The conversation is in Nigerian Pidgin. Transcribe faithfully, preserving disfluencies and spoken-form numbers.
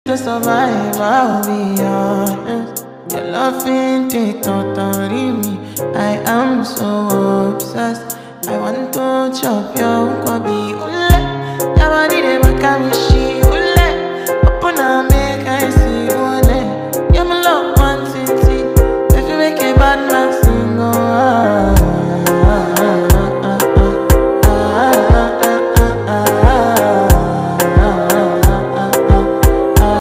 To survive, I'll be honest. Your love ain't it totally me. I am so obsessed. I want to chop your kobe. Your body, they make me